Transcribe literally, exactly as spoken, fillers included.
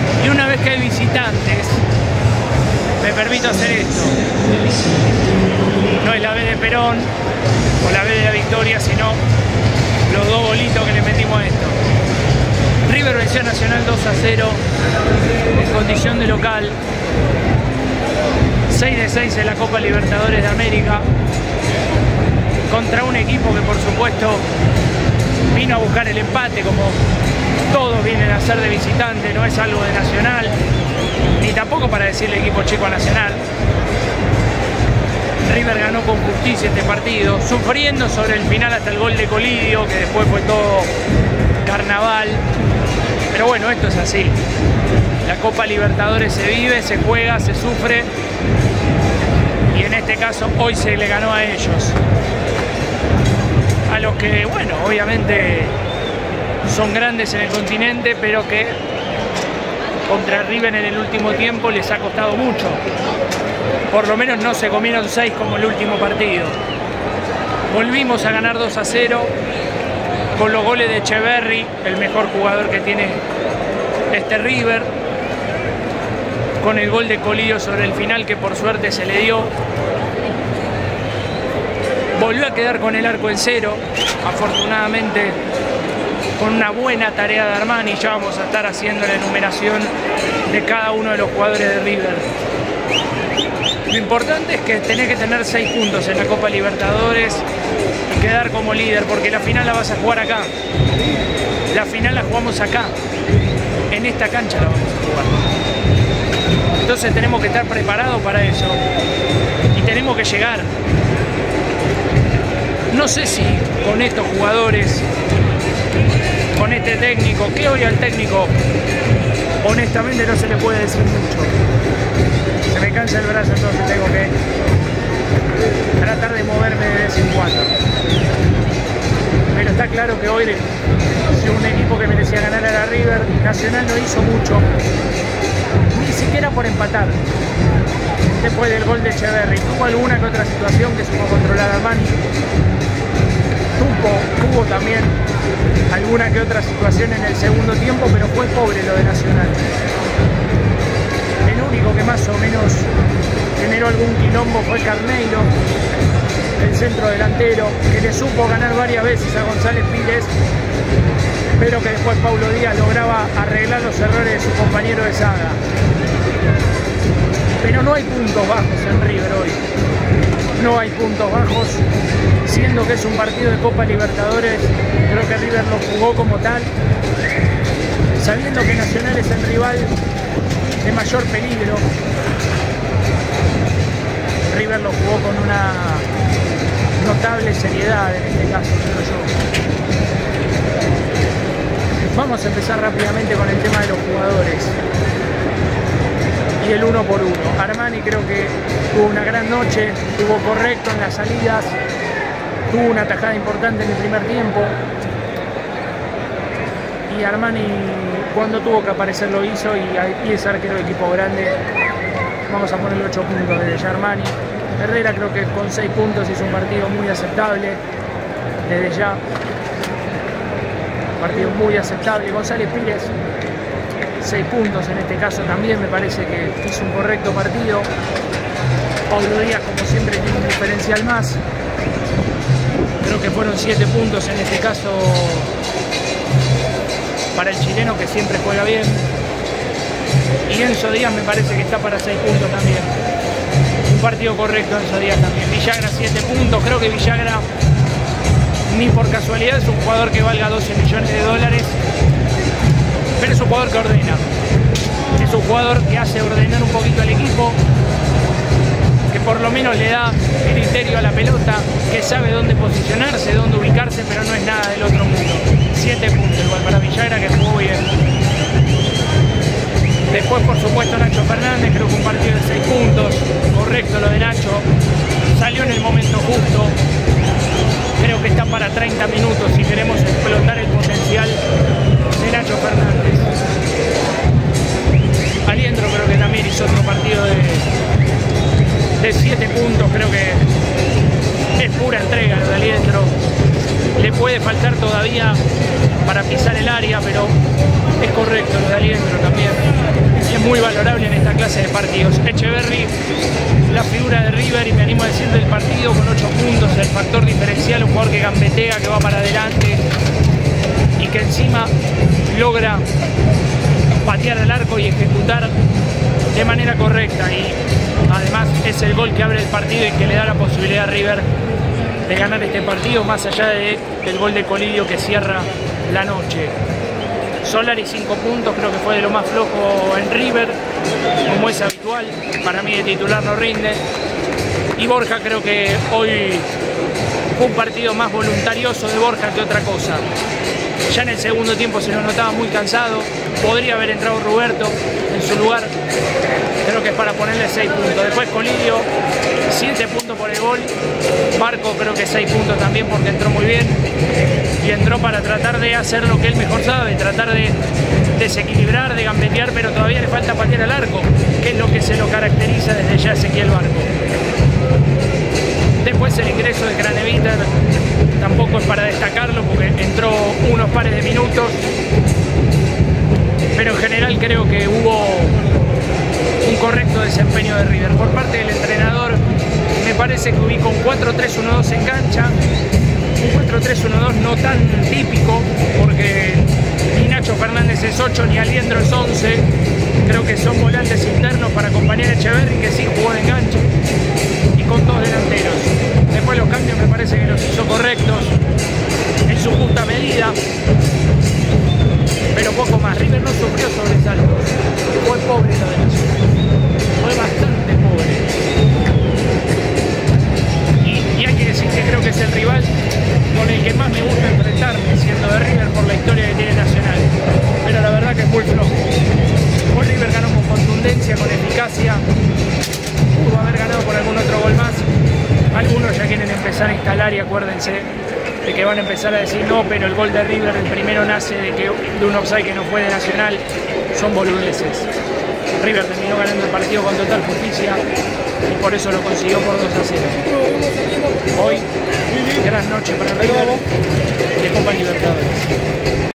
Y una vez que hay visitantes, me permito hacer esto. No es la B de Perón o la B de la Victoria, sino los dos golitos que le metimos a esto. River venció a Nacional dos a cero en condición de local. seis de seis en la Copa Libertadores de América. Contra un equipo que por supuesto vino a buscar el empate, como todos vienen a hacer de visitante, no es algo de Nacional, ni tampoco para decirle equipo chico a Nacional. River ganó con justicia este partido, sufriendo sobre el final hasta el gol de Colidio, que después fue todo carnaval. Pero bueno, esto es así. La Copa Libertadores se vive, se juega, se sufre. Y en este caso hoy se le ganó a ellos. A los que, bueno, obviamente son grandes en el continente, pero que contra River en el último tiempo les ha costado mucho. Por lo menos no se comieron seis como el último partido. Volvimos a ganar dos a cero con los goles de Echeverri, el mejor jugador que tiene este River, con el gol de Colidio sobre el final, que por suerte se le dio. Volvió a quedar con el arco en cero, afortunadamente con una buena tarea de Armani. Ya vamos a estar haciendo la enumeración de cada uno de los jugadores de River. Lo importante es que tenés que tener seis puntos en la Copa Libertadores y quedar como líder, porque la final la vas a jugar acá. La final la jugamos acá, en esta cancha la vamos a jugar. Entonces tenemos que estar preparados para eso y tenemos que llegar. No sé si con estos jugadores, con este técnico, que hoy al técnico honestamente no se le puede decir mucho. Se me cansa el brazo, entonces tengo que tratar de moverme de vez en cuando. Pero está claro que hoy, si un equipo que merecía ganar a la River, Nacional no hizo mucho, ni siquiera por empatar. Después del gol de Echeverri, tuvo alguna que otra situación que supo controlar a Armani. Tuvo, tuvo también alguna que otra situación en el segundo tiempo, pero fue pobre lo de Nacional. El único que más o menos generó algún quilombo fue Carneiro, el centro delantero, que le supo ganar varias veces a González Pires, pero que después Paulo Díaz lograba arreglar los errores de su compañero de saga. Pero no hay puntos bajos en River hoy. No hay puntos bajos, siendo que es un partido de Copa Libertadores. Creo que River lo jugó como tal, sabiendo que Nacional es el rival de mayor peligro. River lo jugó con una notable seriedad en este caso, creo yo. Vamos a empezar rápidamente con el tema de los jugadores y el uno por uno. Armani creo que tuvo una gran noche, estuvo correcto en las salidas, tuvo una tajada importante en el primer tiempo. Y Armani, cuando tuvo que aparecer, lo hizo, y, y es arquero de equipo grande. Vamos a ponerle ocho puntos desde ya Armani. Herrera creo que con seis puntos hizo un partido muy aceptable desde ya. Un partido muy aceptable. González Pires, seis puntos en este caso también, me parece que hizo un correcto partido. Paulo Díaz, como siempre, tiene un diferencial más. Creo que fueron siete puntos en este caso para el chileno, que siempre juega bien. Y Enzo Díaz me parece que está para seis puntos también. Un partido correcto Enzo Díaz también. Villagra siete puntos. Creo que Villagra, ni por casualidad, es un jugador que valga doce millones de dólares, pero es un jugador que ordena. Es un jugador que hace ordenar un poquito al equipo, que por lo menos le da criterio a la pelota, que sabe dónde posicionarse, dónde ubicarse, pero no es nada del otro mundo. siete puntos igual para Villagra, que jugó bien. Después, por supuesto, Nacho Fernández, creo que un partido de seis puntos, correcto lo de Nacho, salió en el momento justo. Creo que está para treinta minutos si queremos explotar el potencial de Nacho Fernández. Aliendro creo que también hizo otro partido de, de siete puntos, creo que es pura entrega lo de Aliendro. Le puede faltar todavía para pisar el área, pero es correcto lo de Aliendro también. es muy valorable en esta clase de partidos. Etcheverry, la figura de River, y me animo a decir del partido, con ocho puntos, el factor diferencial, un jugador que gambetea, que va para adelante y que encima logra patear al arco y ejecutar de manera correcta, y además es el gol que abre el partido y que le da la posibilidad a River de ganar este partido, más allá de, del gol de Colidio que cierra la noche. Solari cinco puntos, creo que fue de lo más flojo en River, como es habitual, para mí de titular no rinde. Y Borja, creo que hoy fue un partido más voluntarioso de Borja que otra cosa. Ya en el segundo tiempo se lo notaba muy cansado, podría haber entrado Roberto en su lugar, creo que es para ponerle seis puntos. Después Colidio, siete puntos por el gol. Barco creo que seis puntos también porque entró muy bien. Y entró para tratar de hacer lo que él mejor sabe, tratar de desequilibrar, de gambetear, pero todavía le falta patear al arco, que es lo que se lo caracteriza desde ya Ezequiel Barco. Después el ingreso de Craneviter tampoco es para destacarlo porque entró unos pares de minutos, pero en general creo que hubo un correcto desempeño de River. Por parte del entrenador, me parece que ubicó un cuatro tres uno dos en cancha, un cuatro tres uno dos no tan típico, porque ni Nacho Fernández es ocho, ni Aliendro es once, creo que son volantes internos para acompañar a Etcheverry, que sí jugó de enganche, y con dos delanteros. Después los cambios me parece que los hizo correctos, en su justa medida, pero poco más. River no sufrió sobresaltos, fue pobre la Nacional, fue bastante pobre. Y, y hay que decir que creo que es el rival con el que más me gusta enfrentarme, siendo de River por la historia que tiene Nacional, pero la verdad que es muy flojo. Hoy River ganó con contundencia, con eficacia, pudo haber ganado por algún otro gol más. Algunos ya quieren empezar a instalar, y acuérdense de que van a empezar a decir no, pero el gol de River, el primero nace de, que, de un offside que no fue de Nacional. Son boludeces. River terminó ganando el partido con total justicia y por eso lo consiguió por dos a cero. Hoy, gran noche para River de Copa Libertadores.